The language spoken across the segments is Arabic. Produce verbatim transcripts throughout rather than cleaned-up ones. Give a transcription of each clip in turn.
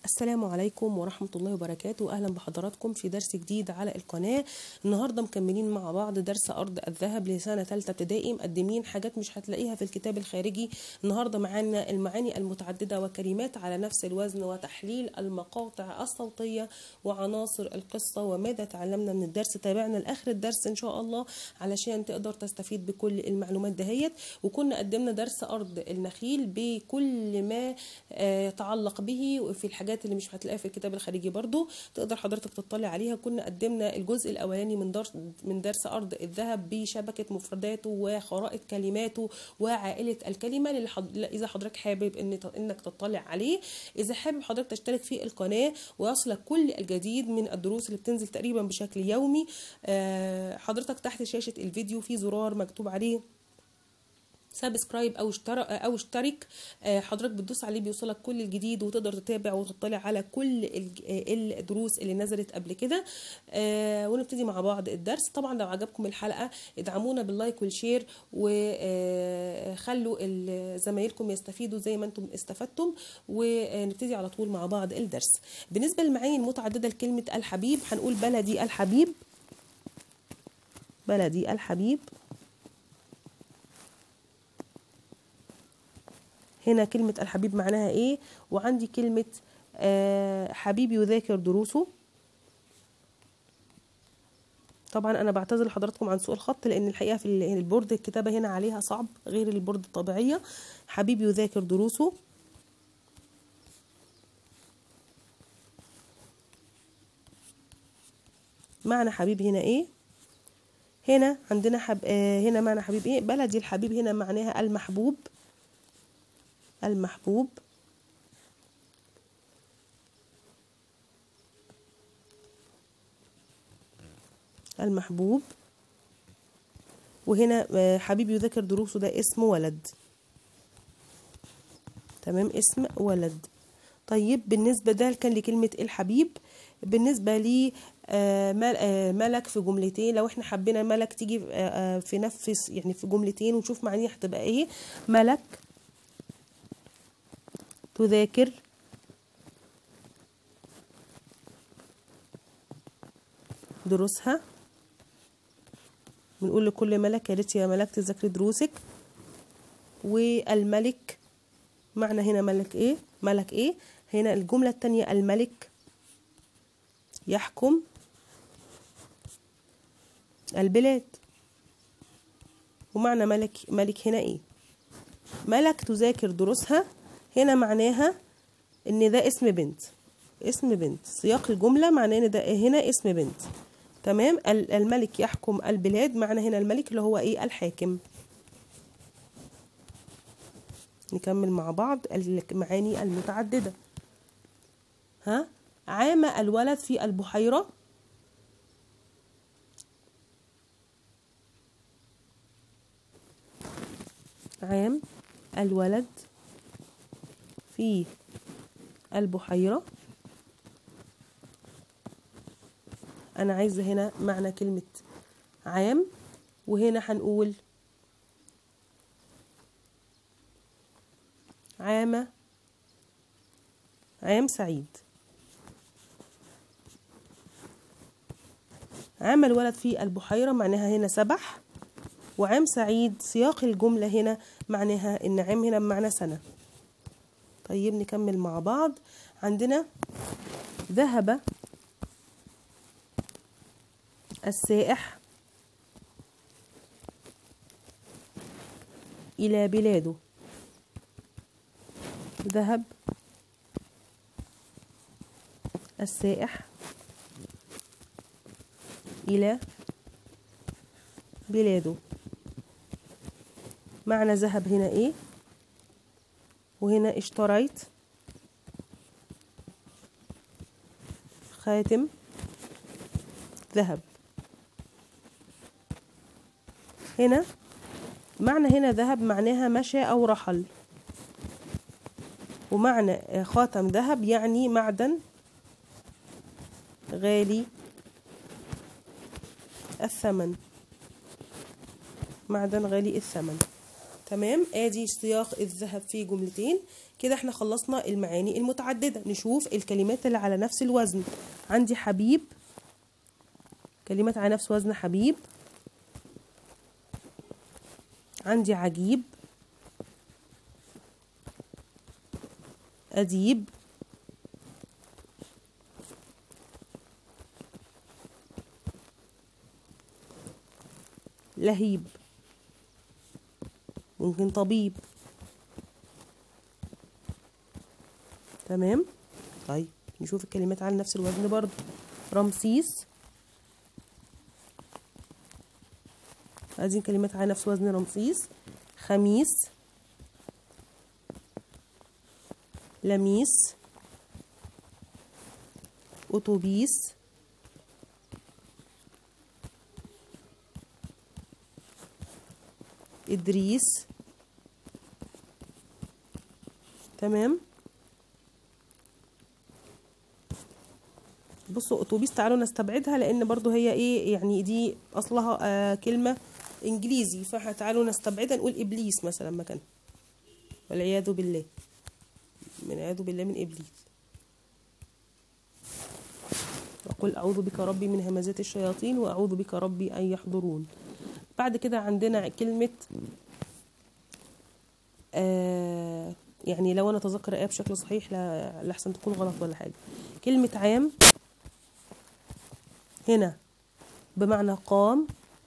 السلام عليكم ورحمة الله وبركاته. أهلا بحضراتكم في درس جديد على القناة. النهاردة مكملين مع بعض درس أرض الذهب لسنة ثالثة ابتدائي، مقدمين حاجات مش هتلاقيها في الكتاب الخارجي. النهاردة معانا المعاني المتعددة وكلمات على نفس الوزن وتحليل المقاطع الصوتية وعناصر القصة وماذا تعلمنا من الدرس. تابعنا لآخر الدرس إن شاء الله علشان تقدر تستفيد بكل المعلومات دهيت. وكنا قدمنا درس أرض النخيل بكل ما يتعلق به وفي الحاجات اللي مش هتلاقيها في الكتاب الخارجي برضو تقدر حضرتك تطلع عليها. كنا قدمنا الجزء الاولاني من درس من درس ارض الذهب بشبكه مفرداته وخرائط كلماته وعائله الكلمه اللي حض... اذا حضرتك حابب ان انك تطلع عليه. اذا حابب حضرتك تشترك في القناه ويصلك كل الجديد من الدروس اللي بتنزل تقريبا بشكل يومي، حضرتك تحت شاشه الفيديو في زرار مكتوب عليه سبسكرايب او اشترك او اشترك، حضرتك بتدوس عليه بيوصلك كل الجديد وتقدر تتابع وتطلع على كل الدروس اللي نزلت قبل كده. ونبتدي مع بعض الدرس. طبعا لو عجبكم الحلقه ادعمونا باللايك والشير وخلوا زمايلكم يستفيدوا زي ما انتم استفدتم، ونبتدي على طول مع بعض الدرس. بالنسبه للمعاني المتعدده لكلمه الحبيب هنقول بلدي الحبيب، بلدي الحبيب. هنا كلمة الحبيب معناها ايه؟ وعندي كلمة آه حبيب يذاكر دروسه. طبعا انا بعتذر لحضراتكم عن سوء الخط لان الحقيقة في البورد الكتابة هنا عليها صعب غير البورد الطبيعية. حبيب يذاكر دروسه. معنى حبيب هنا ايه؟ هنا عندنا حب... آه هنا معنى حبيب ايه؟ بلدي الحبيب هنا معناها المحبوب، المحبوب. المحبوب. وهنا حبيب يذاكر دروسه ده اسم ولد، تمام، اسم ولد. طيب بالنسبة ده كان لكلمة الحبيب. بالنسبة لي ملك في جملتين، لو احنا حبينا ملك تيجي في نفس يعني في جملتين ونشوف معنيها هتبقى ايه. ملك تذاكر دروسها. بنقول لكل ملك يا ريت يا ملك تذاكري دروسك. والملك معنى هنا ملك ايه؟ ملك ايه؟ هنا الجملة التانية الملك يحكم البلاد. ومعنى ملك ملك هنا ايه؟ ملك تذاكر دروسها هنا معناها ان ده اسم بنت، اسم بنت. سياق الجملة معناه ان ده هنا اسم بنت، تمام. الملك يحكم البلاد معنى هنا الملك اللي هو ايه؟ الحاكم. نكمل مع بعض المعاني المتعددة. ها، عام الولد في البحيرة. عام الولد في البحيرة. أنا عايزة هنا معنى كلمة عام، وهنا هنقول عام عام سعيد. عام الولد في البحيرة معناها هنا سبح، وعام سعيد سياق الجملة هنا معناها إن عام هنا بمعنى سنة. طيب نكمل مع بعض. عندنا ذهب السائح إلى بلاده. ذهب السائح إلى بلاده. معنى ذهب هنا إيه؟ وهنا اشتريت خاتم ذهب. هنا معنى هنا ذهب معناها مشى أو رحل، ومعنى خاتم ذهب يعني معدن غالي الثمن، معدن غالي الثمن، تمام. ادي سياق الذهب في جملتين. كده احنا خلصنا المعاني المتعددة. نشوف الكلمات اللي على نفس الوزن. عندي حبيب، كلمات على نفس وزن حبيب. عندي عجيب، أديب، لهيب، ممكن طبيب. تمام. طيب نشوف الكلمات على نفس الوزن برضو. رمسيس، هذه كلمات على نفس وزن رمسيس. خميس، لميس، أتوبيس، إدريس. تمام. بصوا أتوبيس تعالوا نستبعدها لأن برضو هي إيه يعني دي أصلها آه كلمة إنجليزي، فتعالوا نستبعدها نقول إبليس مثلا مكانها، والعياذ بالله، من عياذ بالله من إبليس. وقل أعوذ بك ربي من همزات الشياطين وأعوذ بك ربي أن يحضرون. بعد كده عندنا كلمة آه يعني لو أنا أتذكر آية بشكل صحيح لا لحسن تكون غلط ولا حاجة. كلمة عام هنا بمعنى قام،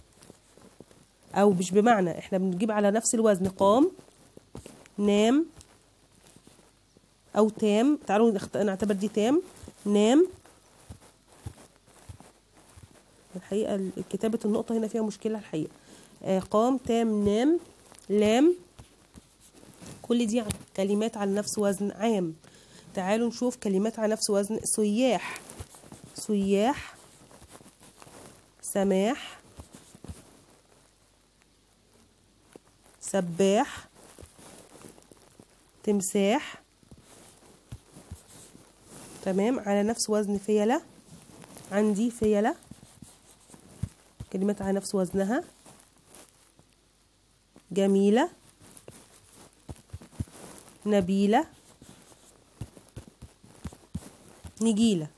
أو مش بمعنى، احنا بنجيب على نفس الوزن. قام، نام، أو تام. تعالوا نعتبر دي تام. نام. الحقيقة كتابة النقطة هنا فيها مشكلة الحقيقة. آه قام، تام، نام، لام، كل دي كلمات على نفس وزن عام. تعالوا نشوف كلمات على نفس وزن سياح. سياح، سماح، سباح، تمساح. تمام. على نفس وزن فيلة. عندي فيلة كلمات على نفس وزنها. جميلة، نبيلة، نجيلة.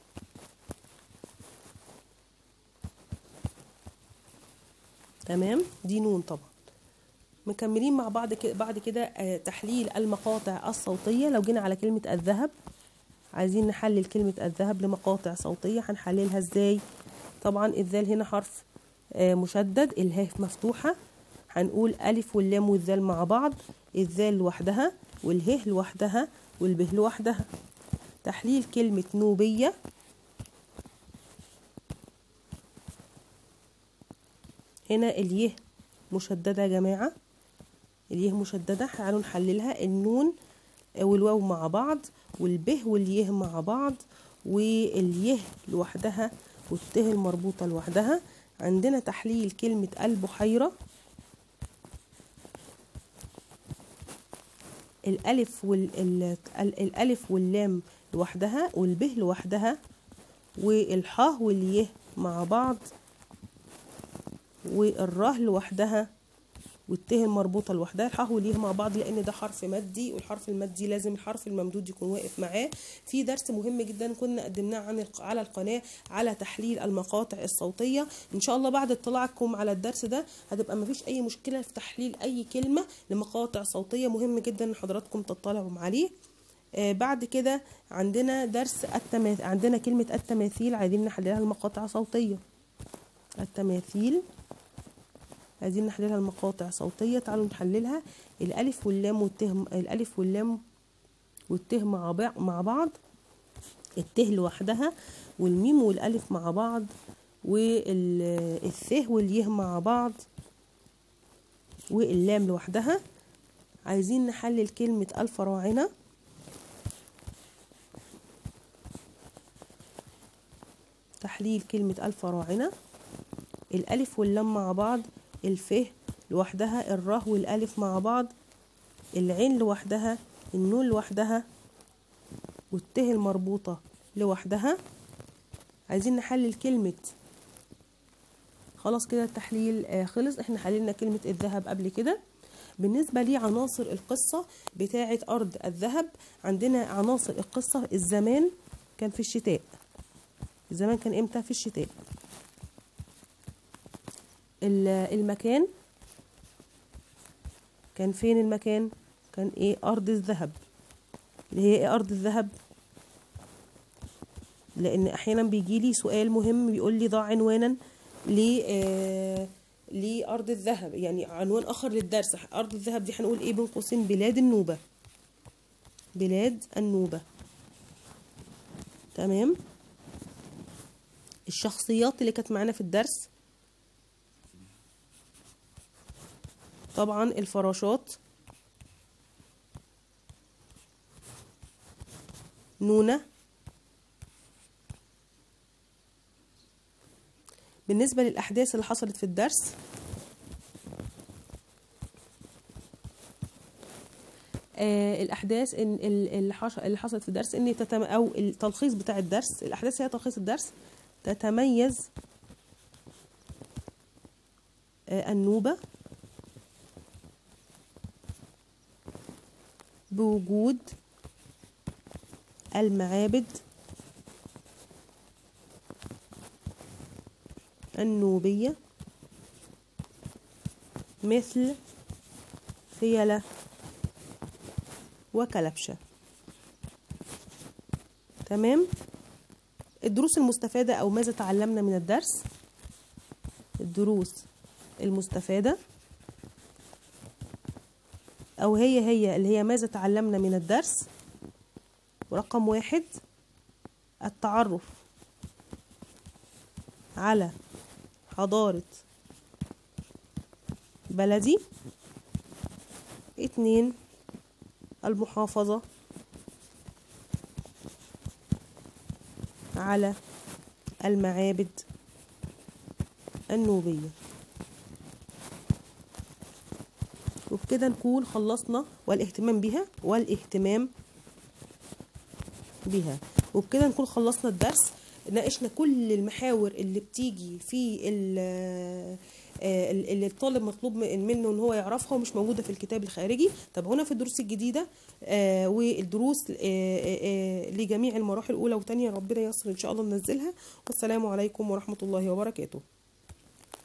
تمام. دي نون طبعا. مكملين مع بعض كده. بعد كده آه تحليل المقاطع الصوتية. لو جينا على كلمة الذهب، عايزين نحلل كلمة الذهب لمقاطع صوتية. هنحللها ازاي؟ طبعا الذال هنا حرف آه مشدد، الهاء مفتوحة. هنقول ألف واللام والذال مع بعض. الذال لوحدها والهاء لوحدها والبه لوحدها. تحليل كلمة نوبية. هنا اليه مشددة يا جماعة، اليه مشددة. تعالوا نحللها. النون والواو مع بعض، والبه واليه مع بعض، واليه لوحدها والته المربوطة لوحدها. عندنا تحليل كلمة البحيرة. الألف وال الألف واللام لوحدها والبه لوحدها، والحاء واليه مع بعض، والراء لوحدها والته المربوطة لوحدها. الحاء واليه مع بعض لأن ده حرف مادي، والحرف المادي لازم الحرف الممدود يكون واقف معاه. في درس مهم جدا كنا قدمناه عن على القناة على تحليل المقاطع الصوتية. إن شاء الله بعد اطلاعكم على الدرس ده هتبقى مفيش أي مشكلة في تحليل أي كلمة لمقاطع صوتية. مهم جدا إن حضراتكم تطلعوا عليه. آه بعد كده عندنا درس التماثيل. عندنا كلمة التماثيل عايزين نحللها لمقاطع صوتية. التماثيل عايزين نحللها المقاطع صوتية. تعالوا نحللها. الألف واللام والته، الألف واللام والته مع مع بعض، الته لوحدها، والميم والألف مع بعض، والث واليه مع بعض، واللام لوحدها. عايزين نحلل كلمة الفراعنة. تحليل كلمة الفراعنة. الألف واللام مع بعض، الف لوحدها، الراء والألف مع بعض، العين لوحدها، النون لوحدها، والته المربوطة لوحدها. عايزين نحلل كلمة، خلاص كده التحليل آه خلص. احنا حللنا كلمة الذهب قبل كده. بالنسبة لعناصر القصة بتاعة أرض الذهب، عندنا عناصر القصة. الزمان كان في الشتاء. الزمان كان إمتى؟ في الشتاء. المكان كان فين؟ المكان كان إيه؟ أرض الذهب. اللي هي إيه أرض الذهب؟ لأن أحيانا بيجيلي سؤال مهم بيقول لي ضع عنوانا ل آه لأرض الذهب، يعني عنوان آخر للدرس. أرض الذهب دي هنقول إيه بين قوسين؟ بلاد النوبة. بلاد النوبة. تمام. الشخصيات اللي كانت معانا في الدرس، طبعا الفراشات، نونة. بالنسبة للأحداث اللي حصلت في الدرس، آه الأحداث إن اللي حصلت في الدرس إن تتم أو التلخيص بتاع الدرس. الأحداث هي تلخيص الدرس. تتميز آه النوبة بوجود المعابد النوبية مثل فيلة وكلبشة. تمام. الدروس المستفادة أو ماذا تعلمنا من الدرس. الدروس المستفادة أو هي هي اللي هي ماذا تعلمنا من الدرس. ورقم واحد، التعرف على حضارة بلدي. اتنين، المحافظة على المعابد النوبية. وبكده نكون خلصنا والاهتمام بها والاهتمام بها وبكده نكون خلصنا الدرس. ناقشنا كل المحاور اللي بتيجي في اللي الطالب مطلوب منه ان هو يعرفها ومش موجوده في الكتاب الخارجي. تابعونا في الدروس الجديده والدروس لجميع المراحل الاولى وثانيه. ربنا ييسر ان شاء الله ننزلها. والسلام عليكم ورحمه الله وبركاته.